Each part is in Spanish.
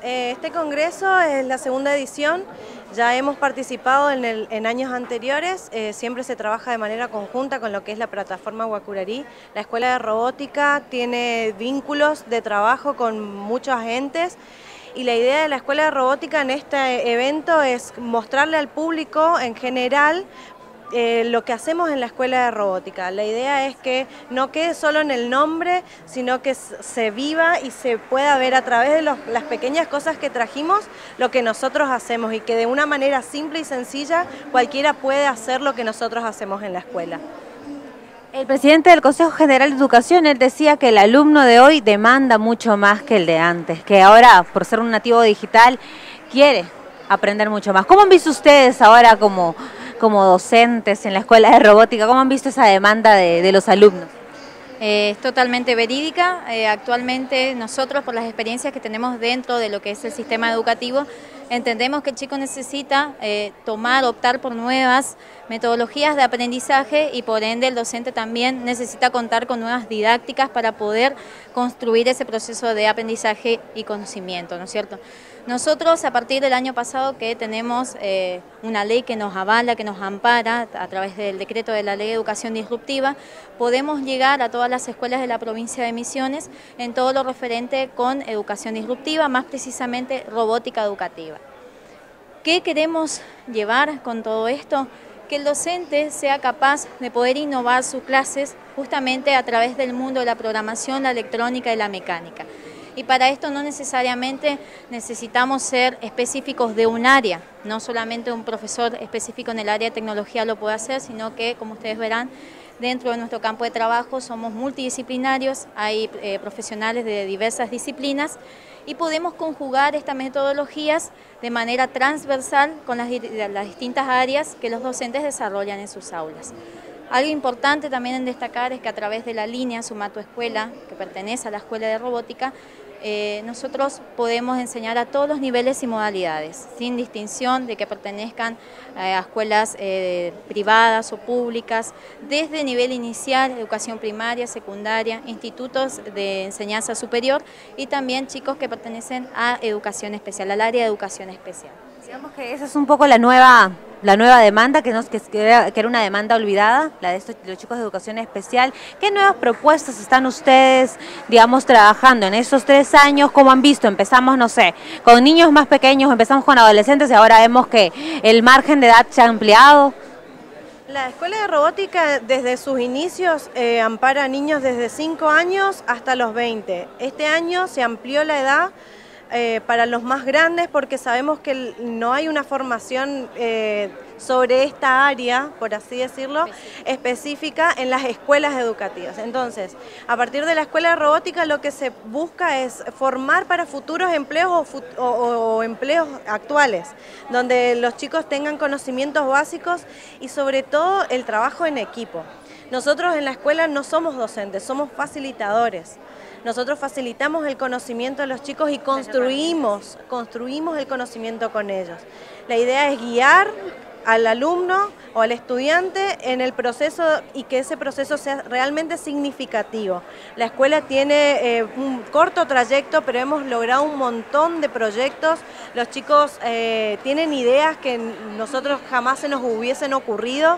Este congreso es la segunda edición, ya hemos participado en años anteriores, siempre se trabaja de manera conjunta con lo que es la plataforma Guacurarí. La Escuela de Robótica tiene vínculos de trabajo con muchos agentes y la idea de la Escuela de Robótica en este evento es mostrarle al público en general lo que hacemos en la Escuela de Robótica. La idea es que no quede solo en el nombre, sino que se viva y se pueda ver a través de las pequeñas cosas que trajimos lo que nosotros hacemos y que de una manera simple y sencilla cualquiera puede hacer lo que nosotros hacemos en la escuela. El presidente del Consejo General de Educación, él decía que el alumno de hoy demanda mucho más que el de antes, que ahora, por ser un nativo digital, quiere aprender mucho más. ¿Cómo han visto ustedes ahora como docentes en la Escuela de Robótica? ¿Cómo han visto esa demanda de los alumnos? Es totalmente verídica. Actualmente nosotros, por las experiencias que tenemos dentro de lo que es el sistema educativo, entendemos que el chico necesita optar por nuevas metodologías de aprendizaje y por ende el docente también necesita contar con nuevas didácticas para poder construir ese proceso de aprendizaje y conocimiento, ¿no es cierto? Nosotros, a partir del año pasado que tenemos una ley que nos avala, que nos ampara a través del decreto de la Ley de Educación Disruptiva, podemos llegar a todas las escuelas de la provincia de Misiones en todo lo referente con educación disruptiva, más precisamente robótica educativa. ¿Qué queremos llevar con todo esto? Que el docente sea capaz de poder innovar sus clases justamente a través del mundo de la programación, la electrónica y la mecánica. Y para esto no necesariamente necesitamos ser específicos de un área, no solamente un profesor específico en el área de tecnología lo puede hacer, sino que, como ustedes verán, dentro de nuestro campo de trabajo somos multidisciplinarios, hay profesionales de diversas disciplinas y podemos conjugar estas metodologías de manera transversal con las distintas áreas que los docentes desarrollan en sus aulas. Algo importante también en destacar es que a través de la línea Suma tu Escuela, que pertenece a la Escuela de Robótica, nosotros podemos enseñar a todos los niveles y modalidades, sin distinción de que pertenezcan a escuelas privadas o públicas, desde nivel inicial, educación primaria, secundaria, institutos de enseñanza superior y también chicos que pertenecen a educación especial, al área de educación especial. Digamos que esa es un poco la nueva demanda, que era una demanda olvidada, la de los chicos de educación especial. ¿Qué nuevas propuestas están ustedes, digamos, trabajando en estos 3 años? ¿Cómo han visto? Empezamos, no sé, con niños más pequeños, empezamos con adolescentes y ahora vemos que el margen de edad se ha ampliado. La Escuela de Robótica desde sus inicios ampara a niños desde 5 años hasta los 20. Este año se amplió la edad para los más grandes porque sabemos que no hay una formación sobre esta área, por así decirlo, específica en las escuelas educativas. Entonces, a partir de la Escuela de Robótica lo que se busca es formar para futuros empleos o empleos actuales, donde los chicos tengan conocimientos básicos y sobre todo el trabajo en equipo. Nosotros en la escuela no somos docentes, somos facilitadores. Nosotros facilitamos el conocimiento de los chicos y construimos el conocimiento con ellos. La idea es guiar al alumno o al estudiante en el proceso y que ese proceso sea realmente significativo. La escuela tiene un corto trayecto, pero hemos logrado un montón de proyectos. Los chicos tienen ideas que nosotros jamás se nos hubiesen ocurrido.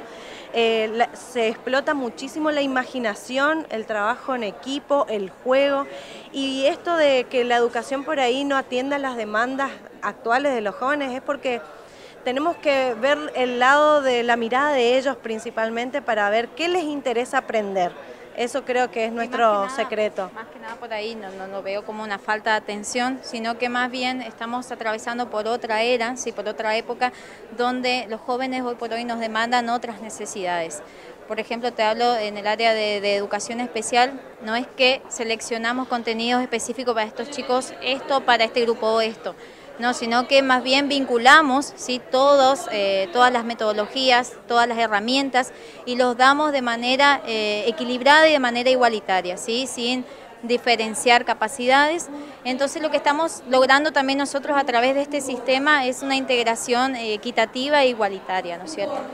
Se explota muchísimo la imaginación, el trabajo en equipo, el juego y esto de que la educación por ahí no atienda las demandas actuales de los jóvenes es porque tenemos que ver el lado de la mirada de ellos principalmente para ver qué les interesa aprender. Eso creo que es nuestro secreto. Más que nada por ahí no lo veo como una falta de atención, sino que más bien estamos atravesando por otra era, sí, por otra época, donde los jóvenes hoy por hoy nos demandan otras necesidades. Por ejemplo, te hablo en el área de educación especial, no es que seleccionamos contenidos específicos para estos chicos, esto para este grupo o esto. No, sino que más bien vinculamos, ¿sí?, todas las metodologías, todas las herramientas y los damos de manera equilibrada y de manera igualitaria, ¿sí?, sin diferenciar capacidades. Entonces lo que estamos logrando también nosotros a través de este sistema es una integración equitativa e igualitaria, ¿no es cierto?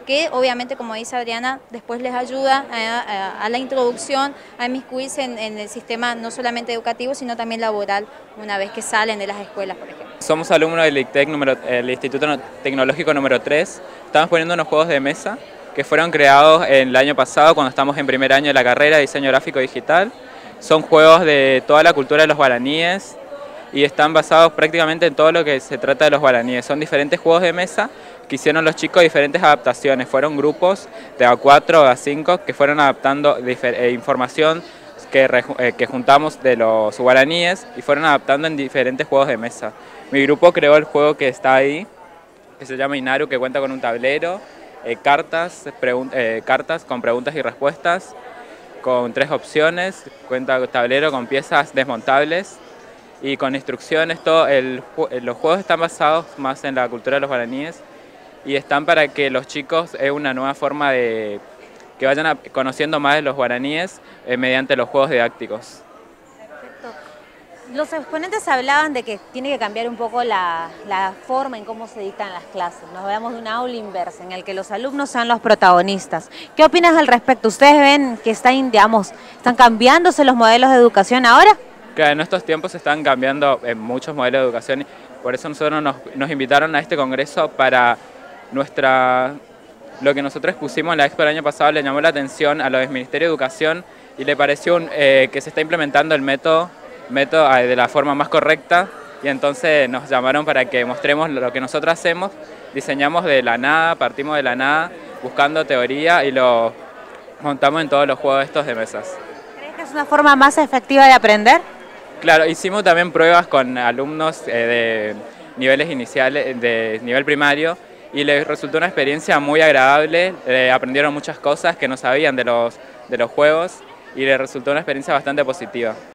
que obviamente, como dice Adriana, después les ayuda a la introducción, a inmiscuirse en el sistema no solamente educativo, sino también laboral, una vez que salen de las escuelas, por ejemplo. Somos alumnos del ICTEC, el Instituto Tecnológico número 3. Estamos poniendo unos juegos de mesa que fueron creados el año pasado cuando estamos en primer año de la carrera de diseño gráfico digital. Son juegos de toda la cultura de los guaraníes y están basados prácticamente en todo lo que se trata de los guaraníes. Son diferentes juegos de mesa que hicieron los chicos, diferentes adaptaciones. Fueron grupos de A4 o A5 que fueron adaptando información que juntamos de los guaraníes y fueron adaptando en diferentes juegos de mesa. Mi grupo creó el juego que está ahí, que se llama Inaru, que cuenta con un tablero, cartas con preguntas y respuestas, con 3 opciones, cuenta con tablero con piezas desmontables y con instrucciones. Los juegos están basados más en la cultura de los guaraníes y están para que los chicos es una nueva forma de que vayan conociendo más de los guaraníes mediante los juegos didácticos. Perfecto. Los exponentes hablaban de que tiene que cambiar un poco la forma en cómo se dictan las clases. Nos veamos de un aula inversa, en el que los alumnos sean los protagonistas. ¿Qué opinas al respecto? ¿Ustedes ven que están cambiándose los modelos de educación ahora? Claro, en estos tiempos se están cambiando muchos modelos de educación, por eso nosotros nos invitaron a este congreso para lo que nosotros expusimos en la expo el año pasado le llamó la atención a los del Ministerio de Educación y le pareció que se está implementando el método de la forma más correcta y entonces nos llamaron para que mostremos lo que nosotros hacemos. Diseñamos de la nada, partimos de la nada, buscando teoría y lo montamos en todos los juegos estos de mesas. ¿Crees que es una forma más efectiva de aprender? Claro, hicimos también pruebas con alumnos de niveles iniciales, de nivel primario, y les resultó una experiencia muy agradable, aprendieron muchas cosas que no sabían de los juegos y les resultó una experiencia bastante positiva.